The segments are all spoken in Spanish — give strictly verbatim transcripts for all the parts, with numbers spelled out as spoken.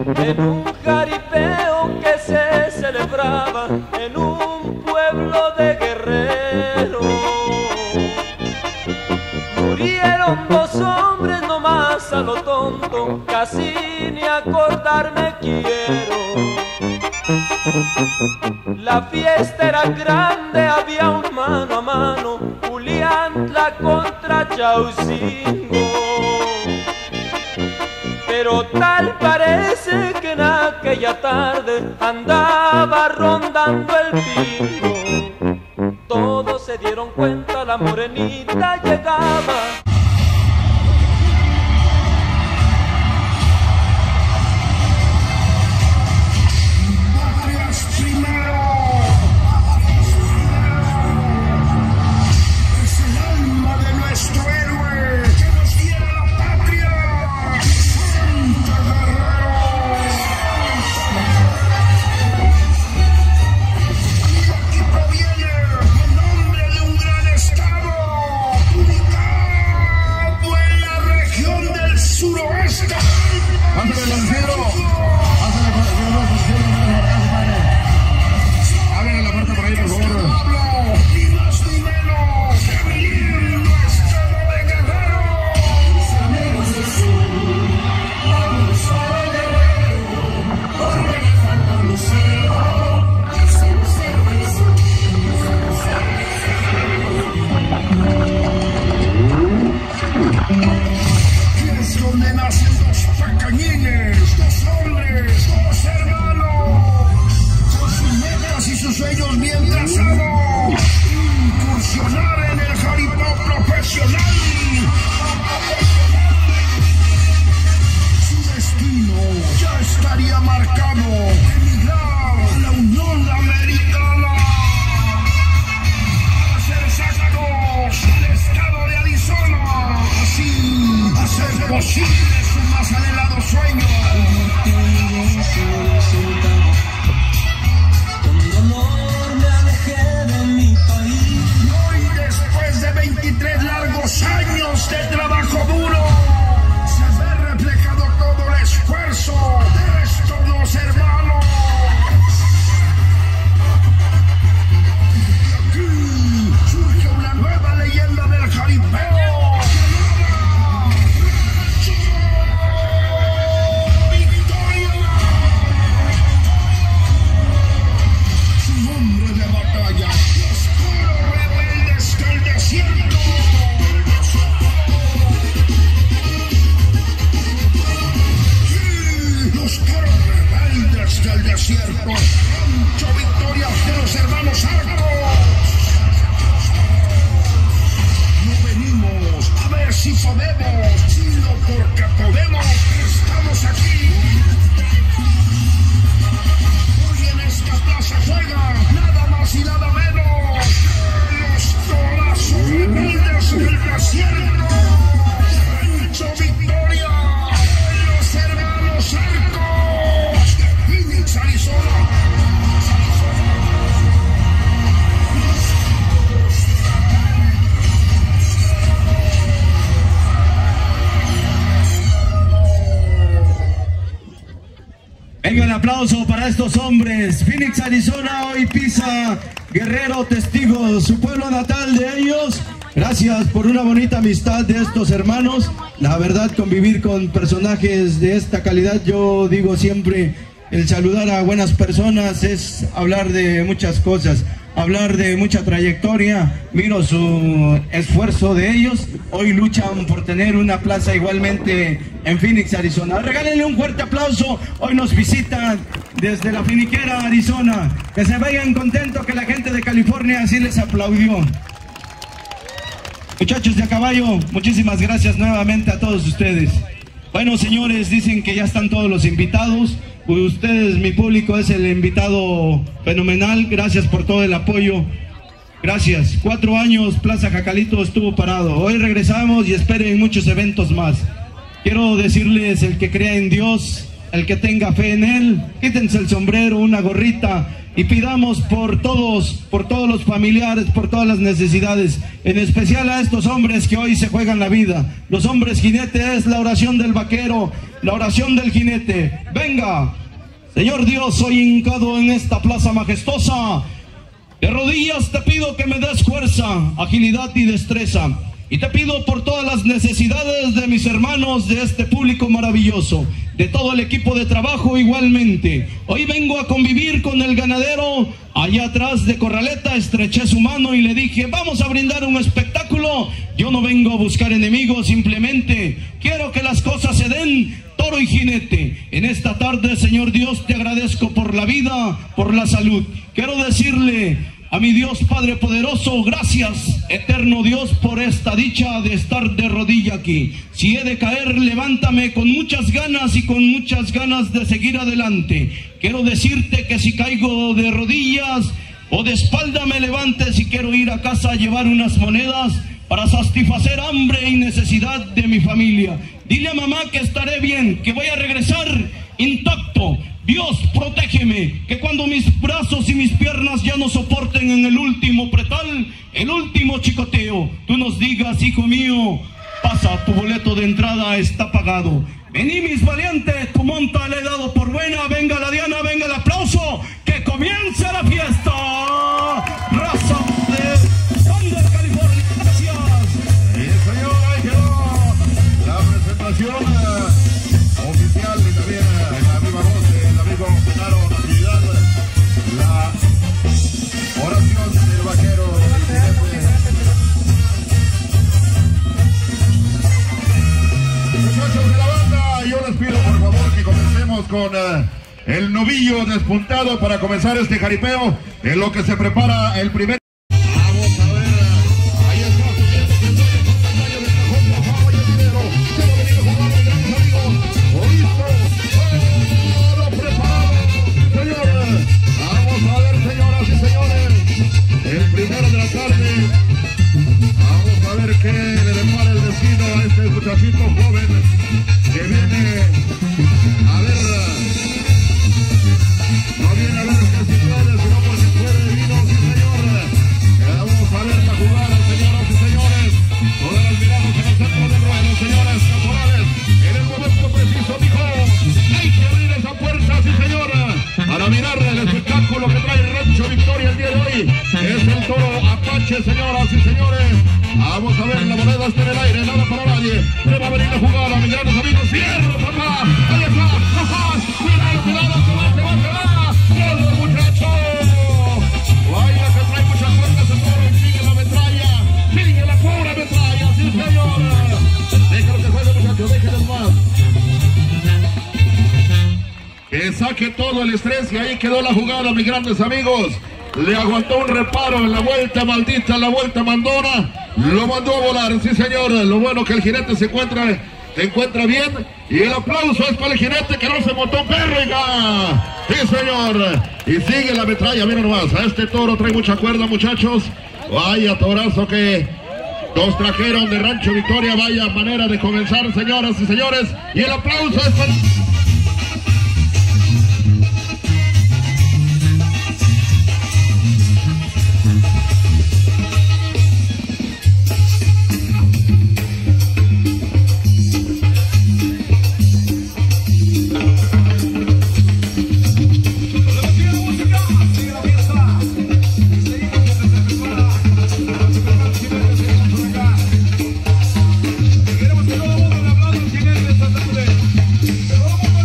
en un jaripeo que se celebraba en un pueblo de Guerrero. Murieron dos hombres nomás a lo tonto, casi ni acordarme quiero. La fiesta era grande, había un mano a mano, Juliantla contra Chaucingo. Pero tal parece que en aquella tarde andaba rondando el pingo. Todos se dieron cuenta, la morenita llegaba. Venga el aplauso para estos hombres. Phoenix, Arizona, hoy pisa Guerrero, testigo, su pueblo natal de ellos. Gracias por una bonita amistad de estos hermanos. La verdad, convivir con personajes de esta calidad, yo digo siempre, el saludar a buenas personas es hablar de muchas cosas, hablar de mucha trayectoria. Miro su esfuerzo de ellos. Hoy luchan por tener una plaza igualmente en Phoenix, Arizona. Regálenle un fuerte aplauso. Hoy nos visitan desde la finiquera Arizona. Que se vayan contentos, que la gente de California así les aplaudió. Muchachos de a caballo, muchísimas gracias nuevamente a todos ustedes. Bueno, señores, dicen que ya están todos los invitados. Ustedes, mi público, es el invitado fenomenal. Gracias por todo el apoyo. Gracias. Cuatro años Plaza Jacalito estuvo parado. Hoy regresamos y esperen muchos eventos más. Quiero decirles, el que crea en Dios, el que tenga fe en él, quítense el sombrero, una gorrita, y pidamos por todos, por todos los familiares, por todas las necesidades, en especial a estos hombres que hoy se juegan la vida. Los hombres jinete es la oración del vaquero, la oración del jinete. Venga, Señor Dios, soy hincado en esta plaza majestuosa. De rodillas te pido que me des fuerza, agilidad y destreza. Y te pido por todas las necesidades de mis hermanos, de este público maravilloso, de todo el equipo de trabajo igualmente. Hoy vengo a convivir con el ganadero. Allá atrás de Corraleta estreché su mano y le dije, vamos a brindar un espectáculo. Yo no vengo a buscar enemigos, simplemente quiero que las cosas se den, toro y jinete. En esta tarde, Señor Dios, te agradezco por la vida, por la salud. Quiero decirle a mi Dios Padre poderoso, gracias, eterno Dios, por esta dicha de estar de rodilla aquí. Si he de caer, levántame con muchas ganas y con muchas ganas de seguir adelante. Quiero decirte que si caigo de rodillas o de espalda, me levantes y quiero ir a casa a llevar unas monedas para satisfacer hambre y necesidad de mi familia. Dile a mamá que estaré bien, que voy a regresar intacto. Dios, protégeme, que cuando mis brazos y mis piernas ya no soporten en el último pretal, el último chicoteo, tú nos digas, hijo mío, pasa, tu boleto de entrada está pagado. Vení, mis valientes, tu monta le he dado por buena. Venga la diana, venga el aplauso, que comience la fiesta. Raza de Thunder, California, gracias. Y señor, ahí quedó la presentación uh, oficial y también uh, en la viva voz del amigo Genaro Natividad, la oración del vaquero. Muchachos de la banda, yo les pido por favor que comencemos con uh, el novillo despuntado para comenzar este jaripeo, en lo que se prepara el primer. Que le depara el destino a este muchachito joven que viene a ver, no viene a ver que si puede, sino porque puede vino, sí señor. Vamos a ver la jugada, señoras y señores. Todas las miradas en el centro del ruedo, señores caporales. En el momento preciso dijo, hay que abrir esa puerta, sí señor, para mirar el espectáculo que trae el Rancho Victoria el día de hoy. Es el toro Apache, señoras y señores. Vamos a ver, la moneda está en el aire, nada para nadie. Se va a venir la jugada, mis grandes amigos. ¡Cierro, papá! ¡Ahí está! ¡Ajá! ¡Cuidado, cuidado! ¡Se va, se va, se va! ¡Corre, muchacho! Vaya que trae muchas fuerzas el toro y sigue la metralla. ¡Sigue la pura metralla! ¡Sí, señor! Déjalo que juegue, muchachos, déjenlos más. Que saque todo el estrés y ahí quedó la jugada, mis grandes amigos. Le aguantó un reparo en la vuelta maldita, en la vuelta mandona. Lo mandó a volar, sí señor. Lo bueno que el jinete se encuentra, se encuentra bien. Y el aplauso es para el jinete que no se montó pérriga. Sí señor. Y sigue la metralla, miren nomás. A este toro trae mucha cuerda, muchachos. Vaya torazo que nos trajeron de Rancho Victoria. Vaya manera de comenzar, señoras y señores. Y el aplauso es para... Queremos que todo el mundo le aplaude al jinete esta tarde.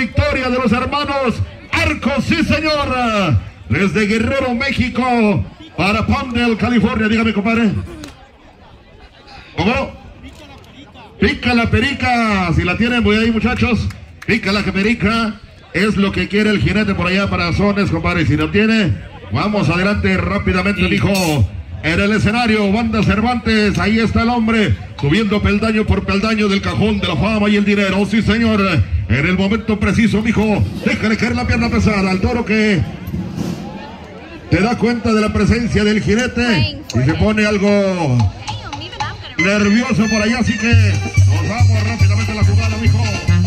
victoria de los hermanos Arcos, sí señor, desde Guerrero, México, para Palmdale, California. Dígame, compadre. ¿Cómo? Pica la perica, si la tienen, voy ahí, muchachos. Pica la perica, es lo que quiere el jinete por allá para Zones, compadre. Si no tiene, vamos adelante rápidamente, dijo. En el escenario, Banda Cervantes, ahí está el hombre, subiendo peldaño por peldaño del cajón de la fama y el dinero, sí señor. En el momento preciso, mijo, déjale caer la pierna pesada al toro que te da cuenta de la presencia del jinete y se pone algo nervioso por allá, así que nos vamos rápidamente a la jugada, mijo.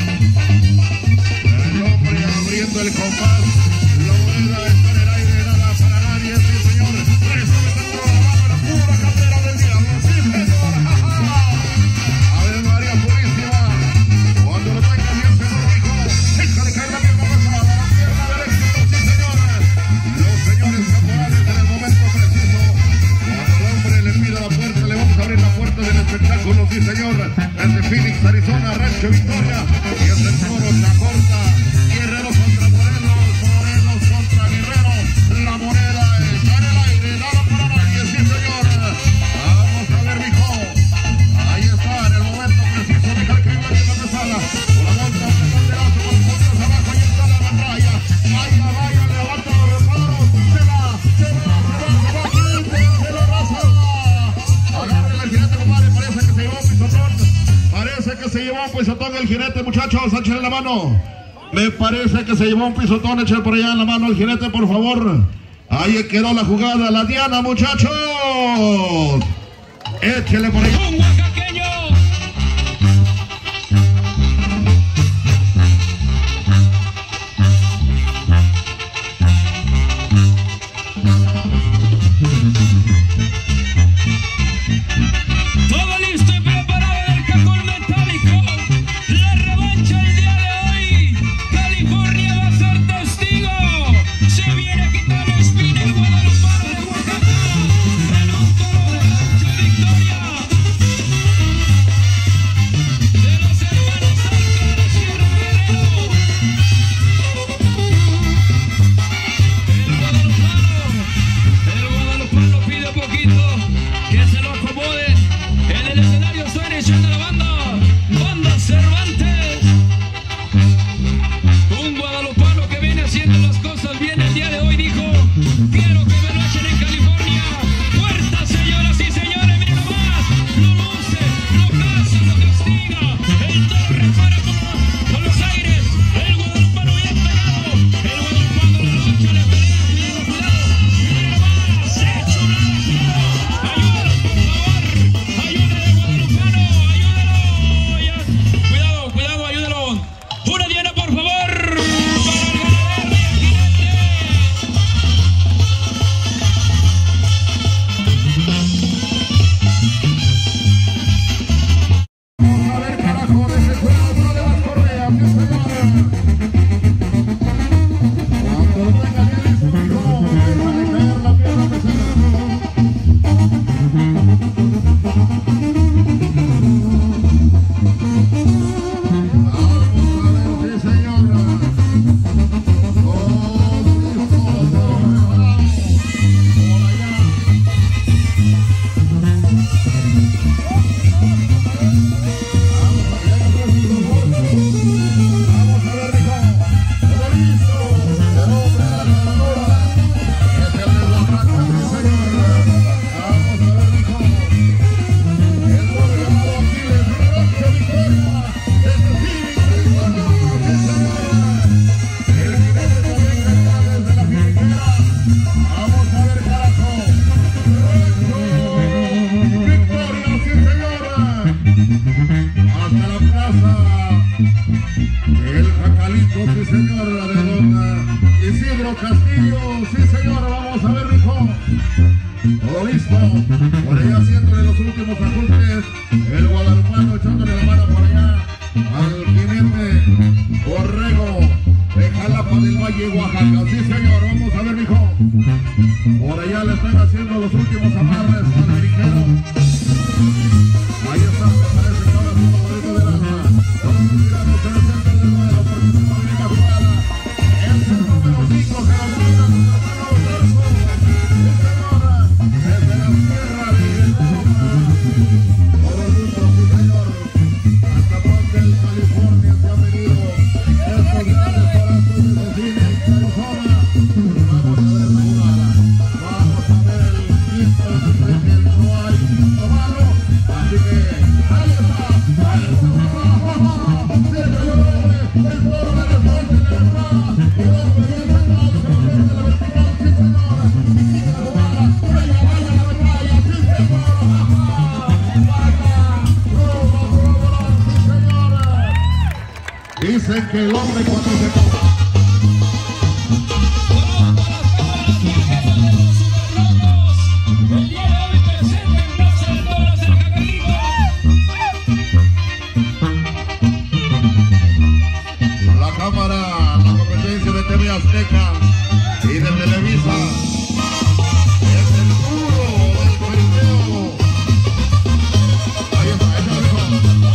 El hombre abriendo el compás, la moneda está en el aire, nada para nadie, sí señor. Eso me está programando la pura cantera del diablo, sí señor. Ave María purísima, cuando lo tenga bien seguro, mijo, déjale caer la pierna pesada, la pierna del éxito, sí señor. Los señores caporales en el momento preciso, cuando el hombre le pida la puerta, le vamos a abrir la puerta del espectáculo, sí señor. Desde Phoenix, Arizona, Rancho Victoria, y es el toro, la corta, Guerrero contra Morelos, Morelos contra Guerrero, la moneda está en el aire, nada para nadie, sí señor. Vamos a ver, mijo, ahí está, en el momento preciso, dejar que la pierna pesada, una monta, un banderazo, con puntos abajo, ahí está la batalla, vaya, vaya, levanta los reparos, se va, se va, se va, se va, se lo raza. Agarre el jinete, compadre, parece que se llevó un pisotón, parece que se llevó un pisotón el jinete, muchachos, échenle la mano. Me parece que se llevó un pisotón, échenle por allá en la mano el jinete, por favor. Ahí quedó la jugada, la diana, muchachos. Échenle por allá. Un oaxaqueño. Todo listo y preparado en el cajón metálico. La revancha el día de hoy. California va a ser testigo. Se viene a quitar la espina el guadalupano de Oaxaca. En un toro de Rancho Victoria. De los hermanos Arcos de Ciudad Guerrero. El guadalupano. El guadalupano pide poquito que se lo acomode. En el escenario está iniciando la banda, Banda Cervantes. Un guadalupano que viene haciendo las cosas bien el día de hoy dijo, quiero que me lo echen en California. Puerta, señoras y señores, miren nomás, lo luce, lo caza, lo castiga. El toro repara con, con los aires. El guadalupano bien pegado. El guadalupano la lucha, le pelea, cuidado, cuidado. Miren nomás, se echó una cuidado. Ayúdalo, por favor. Ayúdale, guadalupano, ayúdalo. Ya. Cuidado, cuidado, ayúdalo. Una diana, por favor. Para el ganadero y el jinete. Vamos a ver, carajo, de ese juego, uno de las correas, sí señor. Cuando lo tenga bien listo, mijo, déjale caer la pierna pesada. Vamos a ver, sí señor. Todos listos, todos preparados. Por allá. Vamos a ver, mijo, todo listo, el hombre de la ganadora, es el de Oaxaca, sí señor. Vamos a ver, mijo, el toro llamado Aquiles, Rancho Victoria, desde Phoenix, Arizona, sí señor. El jinete también que está desde la finiquera. Vamos a ver, carajo, Rancho Victoria, sí señor. Hasta la plaza El Jacalito, sí señor, de don Isidro Castillo, sí señor. Vamos a ver, mijo, todo listo, por allá haciéndole los últimos ajustes, el guadalupano echándole la mano por allá al jinete Borrego de Jalapa del Valle, Oaxaca, sí señor. Vamos a ver, mijo, por allá le están haciendo los últimos amarres al beriquero. Ahí está, me parece que ahora es un poquito de lana. Vamos a mirarnos en el centro del duelo, porque se va a venir la Recuerden que el hombre cuando se toca. La cámara, la competencia de T V Azteca y de Televisa. Es el duro del perreo. Ahí está, esa mejor.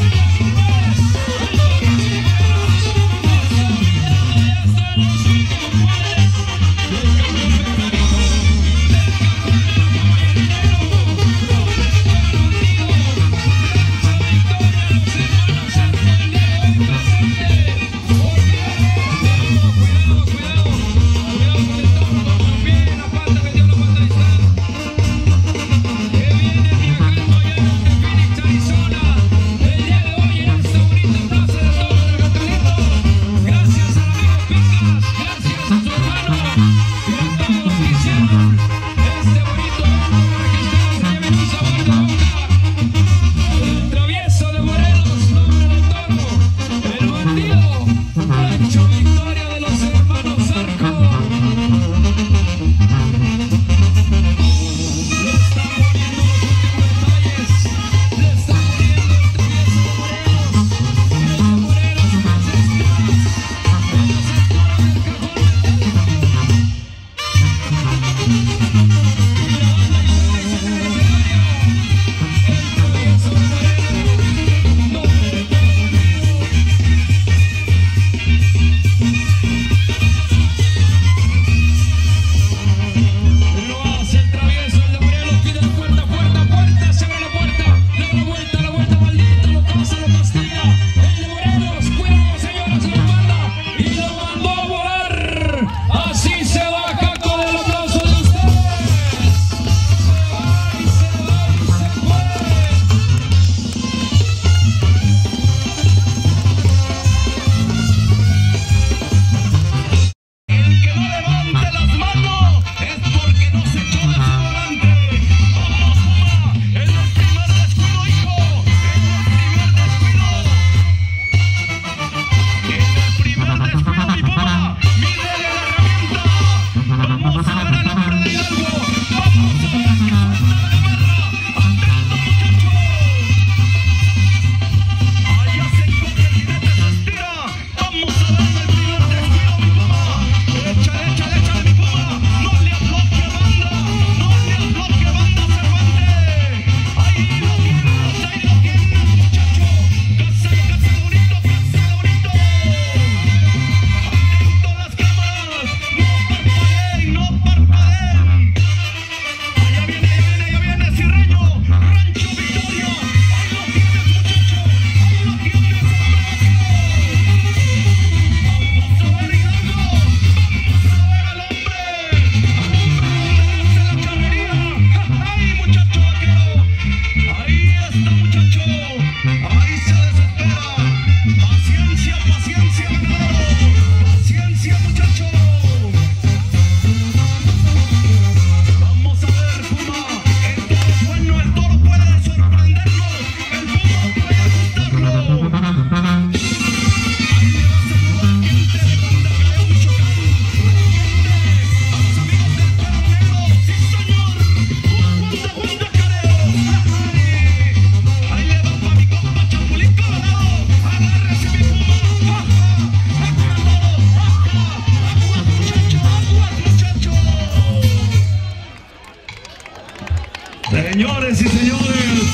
Señores y señores,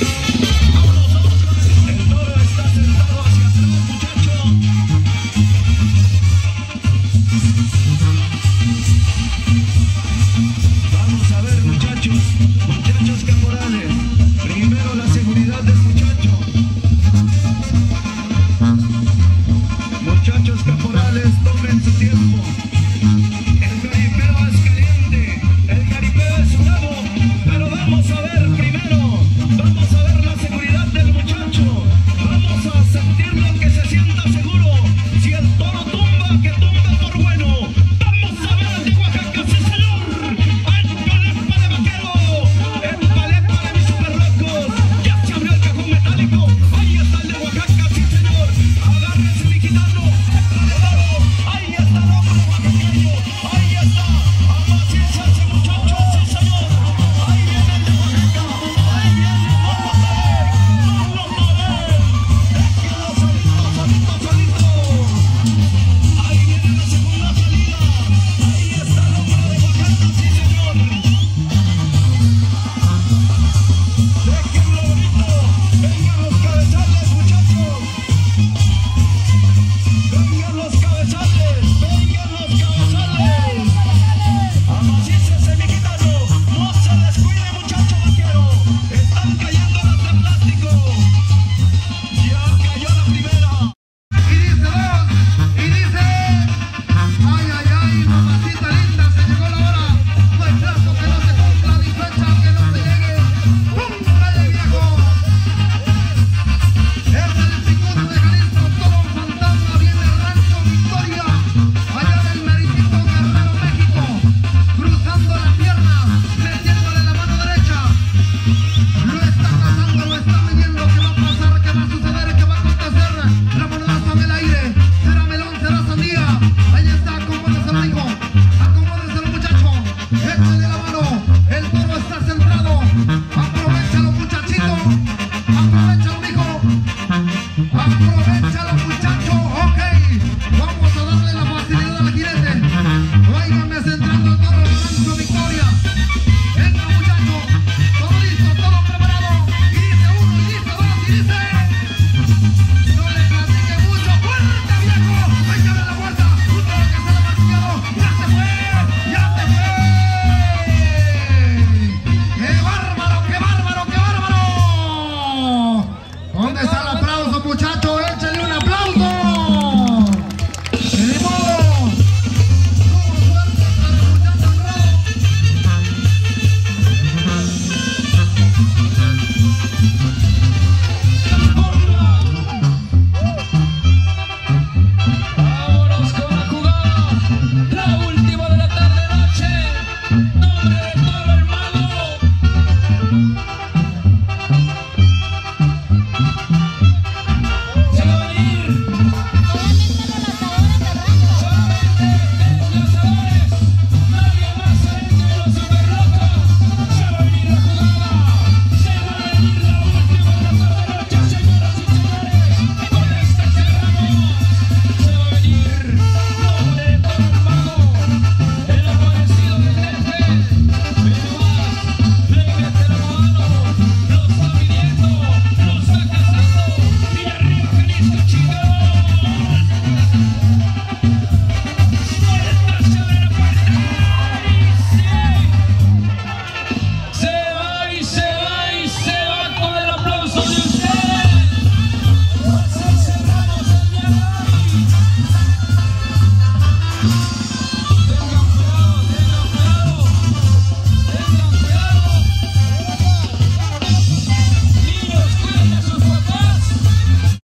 el toro está sentado hacia atrás, muchachos. Vamos a ver, muchachos, muchachos caporales. Primero la seguridad del muchacho. Muchachos caporales, tomen su tiempo.